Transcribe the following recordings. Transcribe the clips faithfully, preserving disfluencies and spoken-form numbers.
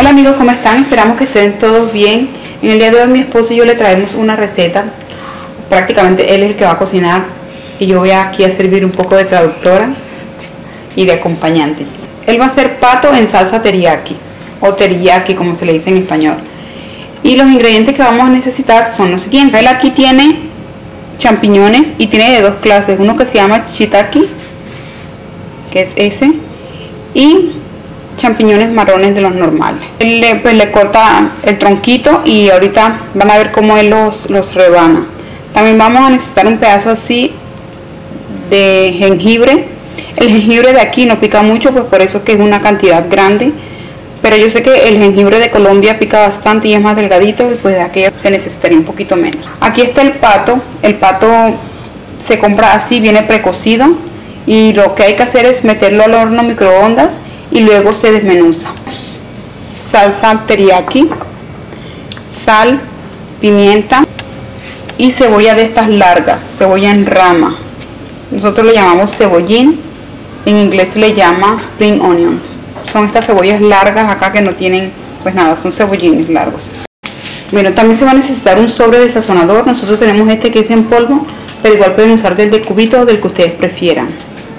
Hola amigos, ¿cómo están? Esperamos que estén todos bien. En el día de hoy mi esposo y yo le traemos una receta. Prácticamente él es el que va a cocinar y yo voy aquí a servir un poco de traductora y de acompañante. Él va a hacer pato en salsa teriyaki o teriyaki como se le dice en español. Y los ingredientes que vamos a necesitar son los siguientes. Él aquí tiene champiñones y tiene de dos clases, uno que se llama shiitake, que es ese, y champiñones marrones de los normales. Él le, pues, le corta el tronquito y ahorita van a ver cómo él los, los rebana. También vamos a necesitar un pedazo así de jengibre. El jengibre de aquí no pica mucho, pues por eso que es una cantidad grande, pero yo sé que el jengibre de Colombia pica bastante y es más delgadito, y pues de aquello se necesitaría un poquito menos. Aquí está el pato. El pato se compra así, viene precocido, y lo que hay que hacer es meterlo al horno microondas y luego se desmenuza. Salsa teriyaki, sal, pimienta y cebolla de estas largas, cebolla en rama. Nosotros le llamamos cebollín, en inglés se le llama spring onions. Son estas cebollas largas acá que no tienen pues nada, son cebollines largos. Bueno, también se va a necesitar un sobre de sazonador. Nosotros tenemos este que es en polvo, pero igual pueden usar del de cubito o del que ustedes prefieran.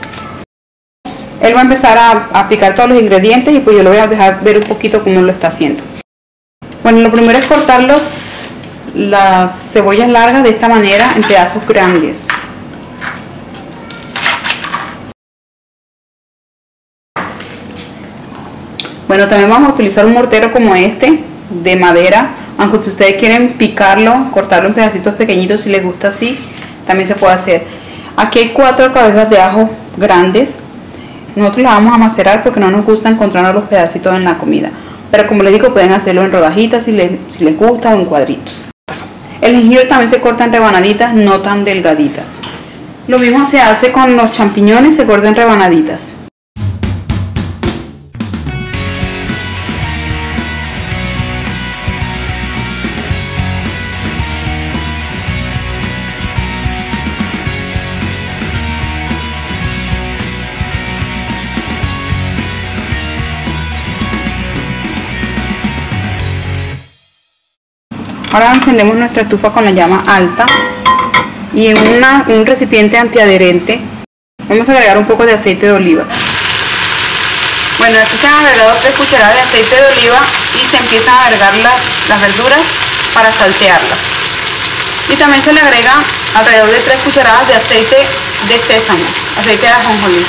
Él va a empezar a, a picar todos los ingredientes y pues yo le voy a dejar ver un poquito cómo lo está haciendo. Bueno, lo primero es cortar los, las cebollas largas de esta manera en pedazos grandes. Bueno, también vamos a utilizar un mortero como este, de madera, aunque si ustedes quieren picarlo, cortarlo en pedacitos pequeñitos, si les gusta así, también se puede hacer. Aquí hay cuatro cabezas de ajo grandes. Nosotros las vamos a macerar porque no nos gusta encontrarnos los pedacitos en la comida. Pero como les digo, pueden hacerlo en rodajitas si les, si les gusta, o en cuadritos. El jengibre también se corta en rebanaditas, no tan delgaditas. Lo mismo se hace con los champiñones, se cortan en rebanaditas. Ahora encendemos nuestra estufa con la llama alta y en una, un recipiente antiadherente vamos a agregar un poco de aceite de oliva. Bueno, aquí se han agregado tres cucharadas de aceite de oliva y se empiezan a agregar las, las verduras para saltearlas. Y también se le agrega alrededor de tres cucharadas de aceite de sésamo, aceite de ajonjolí.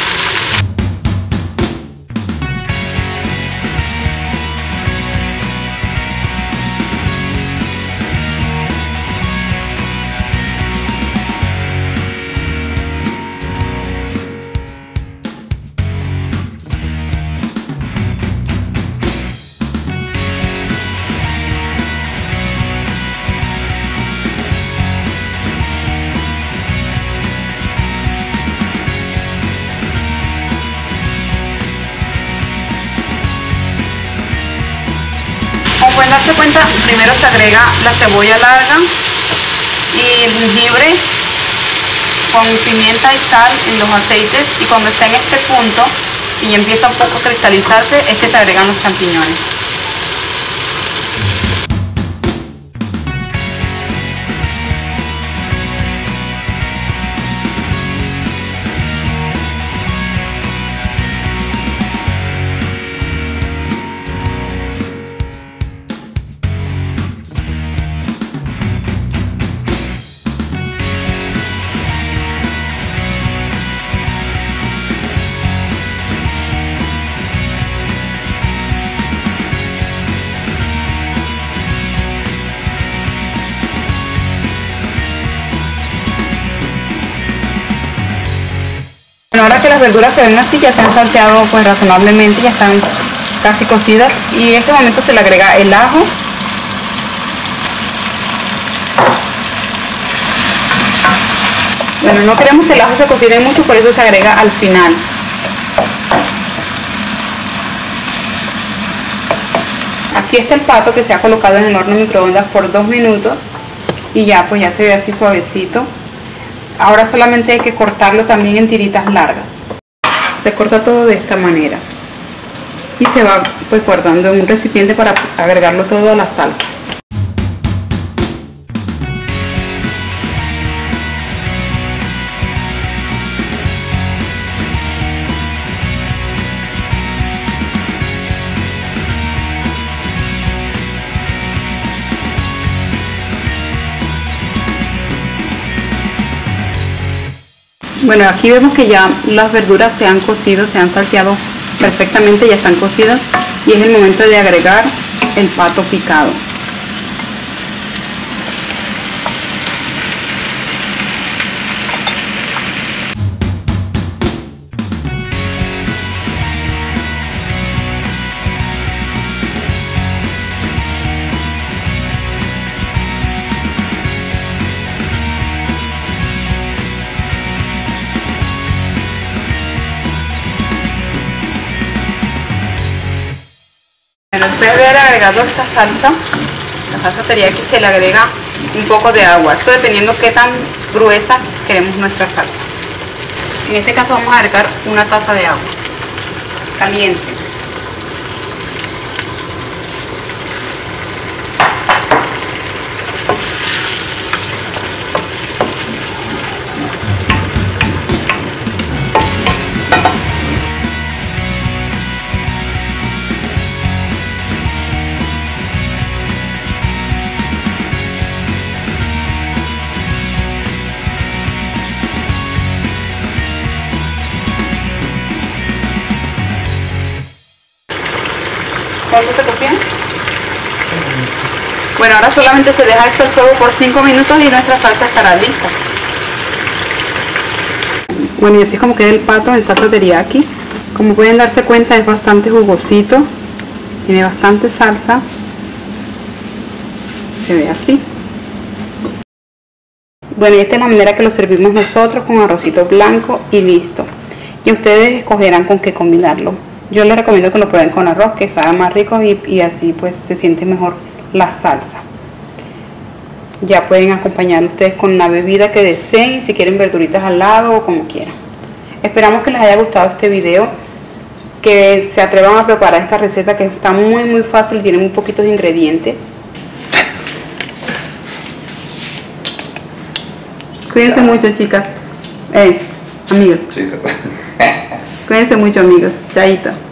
Pueden darse cuenta, primero se agrega la cebolla larga y el jengibre con pimienta y sal en los aceites, y cuando está en este punto y empieza un poco a cristalizarse es que se agregan los champiñones. Ahora que las verduras se ven así, ya se han salteado pues razonablemente, ya están casi cocidas, y en este momento se le agrega el ajo, bueno, no queremos que el ajo se cocine mucho, por eso se agrega al final. Aquí está el pato que se ha colocado en el horno microondas por dos minutos y ya pues ya se ve así suavecito. Ahora solamente hay que cortarlo también en tiritas largas. Se corta todo de esta manera. y se va pues guardando en un recipiente para agregarlo todo a la salsa. Bueno, aquí vemos que ya las verduras se han cocido, se han salteado perfectamente, ya están cocidas y es el momento de agregar el pato picado. Bueno, después de haber agregado esta salsa, la salsa teriyaki, se le agrega un poco de agua, esto dependiendo qué tan gruesa queremos nuestra salsa. En este caso vamos a agregar una taza de agua caliente. ¿Cuánto se cocina? Bueno, ahora solamente se deja esto al fuego por cinco minutos y nuestra salsa estará lista. Bueno, y así es como queda el pato en salsa teriyaki. Como pueden darse cuenta, es bastante jugosito, tiene bastante salsa, se ve así. Bueno, y esta es la manera que lo servimos nosotros, con arrocito blanco y listo. Y ustedes escogerán con qué combinarlo. Yo les recomiendo que lo prueben con arroz, que sabe más rico y, y así pues se siente mejor la salsa. Ya pueden acompañar ustedes con una bebida que deseen, si quieren verduritas al lado o como quieran. Esperamos que les haya gustado este video, que se atrevan a preparar esta receta que está muy muy fácil, tiene muy poquitos ingredientes. Cuídense mucho, chicas. Eh, amigos. Chicas. Cuídense mucho, amigos. Chaito.